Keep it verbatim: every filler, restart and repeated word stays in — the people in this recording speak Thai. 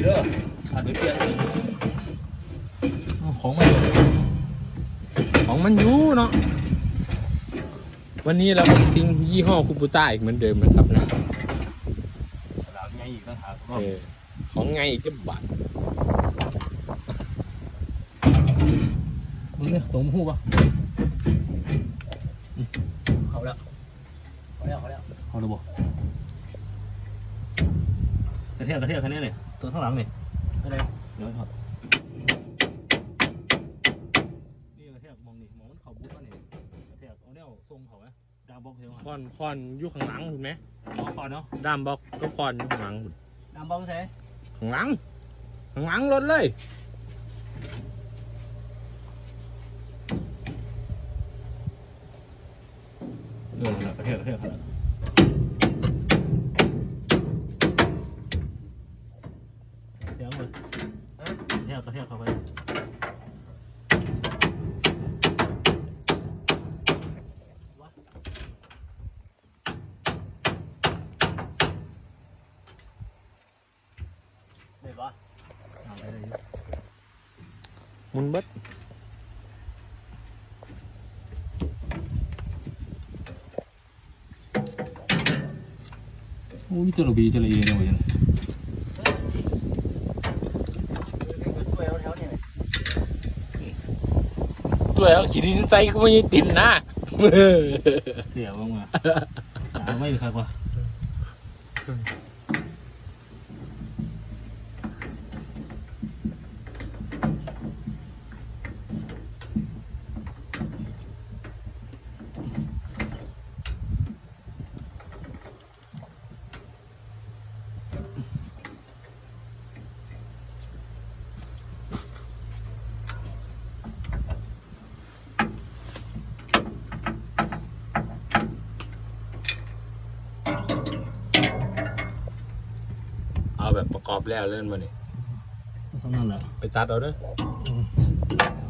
เด้อขาดไปเปลี่ยนของมันของมันอยู่เนาะวันนี้เราก็ทิ้งยี่ห้อคูบูต้าอีกเหมือนเดิมนะครับนะแล้วไงอีกต่างหากของไงอีกจะบาดมึงเนี่ยตรงหูป่ะเขาแล้วเขาแล้วเขาแล้วเขาดูบ่กระเทียมกระเทียมคันนี้เลยตัวข้างหลังนี่อะไรเดี๋ยวถอดนี่กระเทียมมองนี่มองมันเขาบู๊ตัวนี่กระเทียมเอาเนี่ยทรงเขาไหมดามบล็อกเทียมคอนคอนอยู่ข้างหลังเห็นไหมคอนเนาะดามบล็อกก็คอนอยู่ข้างหลังดามบล็อกใช่ข้างหลังข้างหลังรถเลยเออกระเทียมกระเทียมกระเทียมเทียมเลยกระเทียมกระเทียมเข้าไปได้ปะได้เลยมุนเบิดโอ้ยจะระบีจะระเอียดเลยตัวเอาขีดดินใจก็ไม่ติดนะเดี๋ยวบ้างมาหาไม่ครับว่าเอาแบบประกอบแล้วเล่นมาเนี่ยนั่นแหละไปตัดเอาด้วย